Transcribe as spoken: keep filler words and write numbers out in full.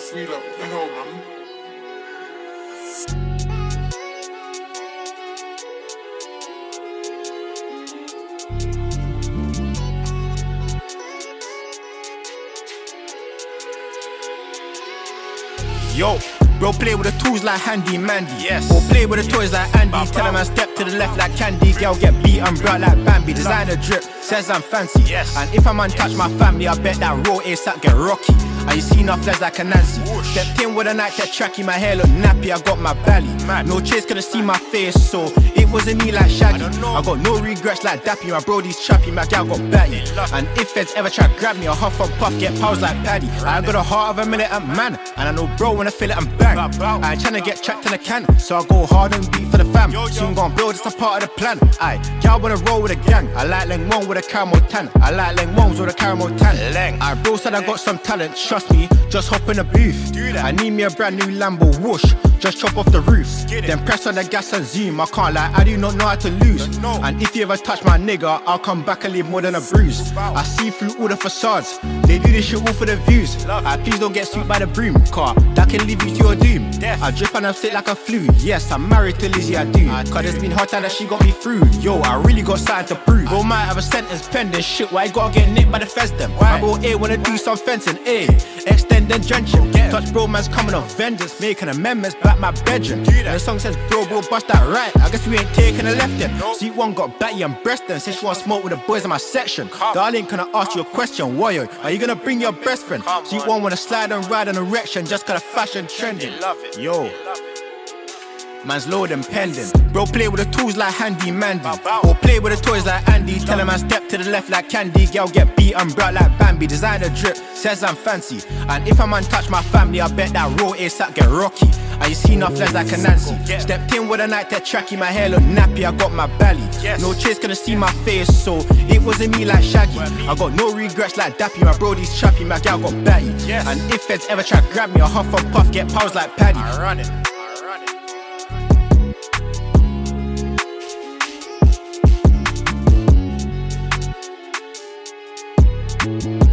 free like, what the hell, man? Yo, bro, play with the tools like Handy Mandy. Yes. Or play with the toys like Andy. Bow, Tell bow. him I step to the left like Candy. Girl get beat and brought like Bambi. Designer drip, says I'm fancy. Yes. And if I'm untouch my family, I bet that raw ASAP get rocky. And you see enough flares like a Nancy. Whoosh. Stepped in with a night that tracky, my hair look nappy, I got my belly. Mad. No chase could've seen my face, so it wasn't me like Shaggy. I don't know. I got no regrets like Dappy, my brody's trappy, my gal got batty. They love And if feds ever try to grab me, I huff and puff, get powers like Paddy. I got a heart of a militant man, and I know bro when I feel it, I'm bang. Bow, bow. I ain't tryna get trapped in a can, so I go hard and beat for the fam. Yo, yo. Soon gon' build, it's a part of the plan. Aye, y'all wanna roll with a gang. I like Leng Wong with a caramel tan. I like Leng Wongs with a caramel tan. Leng. Aye, bro said I got some talent, trust me, just hop in the booth. Do that. I need me a brand new Lambo, whoosh, just chop off the roof. Get it. Then press on the gas and zoom, I can't lie, I do not know how to lose. Don't know. And if you ever touch my nigga, I'll come back and leave more than a bruise. Wow. I see through all the facades, they do this shit all for the views. Love. I please don't get swept by the broom, car that can leave you to your doom. Death. I drip and I'm sick like a flu. Yes, I'm married to Lizzie, I do. Cause it's been hot time that she got me through. Yo, I really got something to prove. Bro might have a sentence pending. Shit, why you gotta get nicked by the feds then? Why? My bro A wanna do some fencing, A. Extend and drenching. Get him. Touch bro man's coming on vengeance, making amendments back my bedroom. Do that. And the song says bro, bro, bust that right. I guess we ain't taking a left then. No. Sweet one got batty and breastin'. Says she wanna smoke with the boys in my section. Come. Darling, can I ask you a question? Why yo? Are you gonna bring your best friend? Come Sweet on. one wanna slide and ride an erection just cause the fashion trending. They love it. Yo. They love it. Man's load and pending. Bro, play with the tools like Handy Mandy. Bow, bow. Or play with the toys like Andy. Tell him I step to the left like Candy. Girl get beat and brought like Bambi. Designer drip, says I'm fancy. And if I'm untouch my family, I bet that raw ASAP get rocky. And you see enough flares like a Nancy. Get. Stepped in with a night that tracky, my hair look nappy, I got my belly. Yes. No chase could've seen my face, so it wasn't me like Shaggy. Well, me. I got no regrets like Dappy, my brody's trappy, my gal got batty. Yes. And if feds ever try to grab me, I huff and puff, get powers like Paddy. I run it. I run it.